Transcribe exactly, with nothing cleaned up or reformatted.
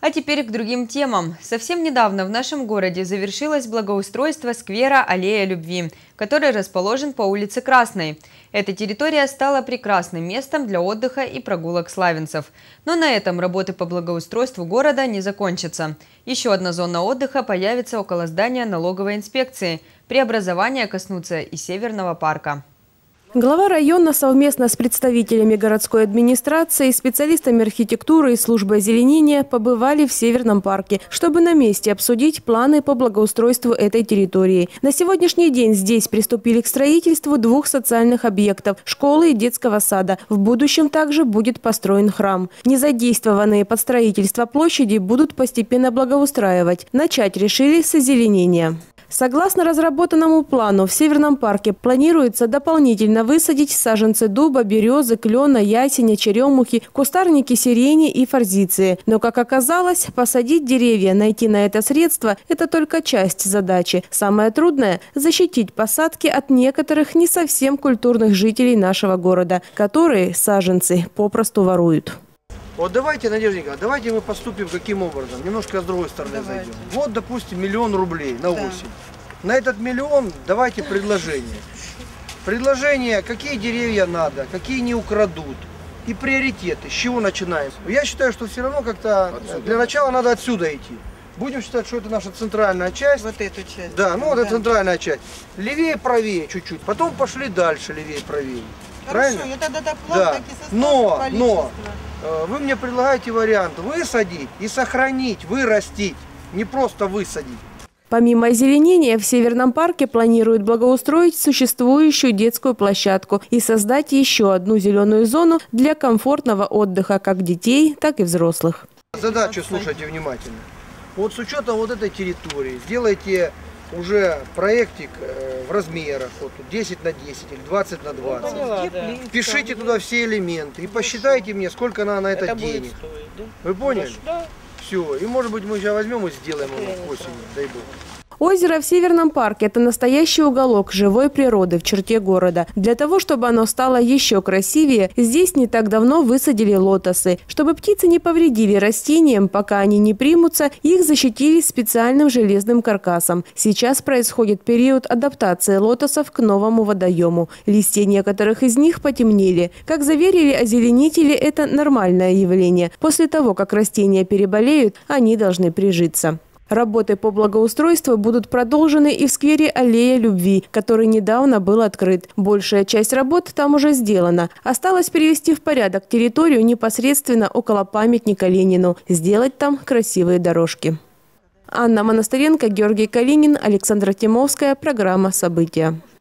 А теперь к другим темам. Совсем недавно в нашем городе завершилось благоустройство сквера «Аллея любви», который расположен по улице Красной. Эта территория стала прекрасным местом для отдыха и прогулок славянцев. Но на этом работы по благоустройству города не закончатся. Еще одна зона отдыха появится около здания налоговой инспекции. Преобразования коснутся и Северного парка. Глава района совместно с представителями городской администрации, специалистами архитектуры и службы озеленения побывали в Северном парке, чтобы на месте обсудить планы по благоустройству этой территории. На сегодняшний день здесь приступили к строительству двух социальных объектов – школы и детского сада. В будущем также будет построен храм. Незадействованные под строительство площади будут постепенно благоустраивать. Начать решили с озеленения. Согласно разработанному плану, в Северном парке планируется дополнительно высадить саженцы дуба, березы, клена, ясеня, черемухи, кустарники сирени и форзиции. Но, как оказалось, посадить деревья, найти на это средства – это только часть задачи. Самое трудное – защитить посадки от некоторых не совсем культурных жителей нашего города, которые саженцы попросту воруют. Вот давайте, Надежда, давайте мы поступим каким образом? Немножко с другой стороны давайте. зайдем. Вот, допустим, миллион рублей на осень. Да. На этот миллион давайте предложение. Предложение, какие деревья надо, какие не украдут. И приоритеты, с чего начинаем. Я считаю, что все равно как-то для начала надо отсюда идти. Будем считать, что это наша центральная часть. Вот эту часть. Да, ну вот да. это центральная часть. Левее, правее чуть-чуть. Потом пошли дальше, левее, правее. Хорошо, правильно? это тогда план, да. Но, но вы мне предлагаете вариант высадить и сохранить, вырастить, не просто высадить. Помимо озеленения, в Северном парке планируют благоустроить существующую детскую площадку и создать еще одну зеленую зону для комфортного отдыха как детей, так и взрослых. Задачу слушайте внимательно. Вот с учетом вот этой территории сделайте уже проектик в размерах, вот десять на десять или двадцать на двадцать. Поняла, да. Пишите туда все элементы и посчитайте мне, сколько надо на это, это денег. Стоить, да? Вы поняли? Да. Все. И может быть мы сейчас возьмем и сделаем его осенью, дай бог. Озеро в Северном парке – это настоящий уголок живой природы в черте города. Для того, чтобы оно стало еще красивее, здесь не так давно высадили лотосы. Чтобы птицы не повредили растениям, пока они не примутся, их защитили специальным железным каркасом. Сейчас происходит период адаптации лотосов к новому водоему. Листья некоторых из них потемнели. Как заверили озеленители, это нормальное явление. После того, как растения переболеют, они должны прижиться. Работы по благоустройству будут продолжены и в сквере «Аллея любви», который недавно был открыт. Большая часть работ там уже сделана. Осталось привести в порядок территорию непосредственно около памятника Ленину, сделать там красивые дорожки. Анна Монастыренко, Георгий Калинин, Александра Тимовская. Программа «События».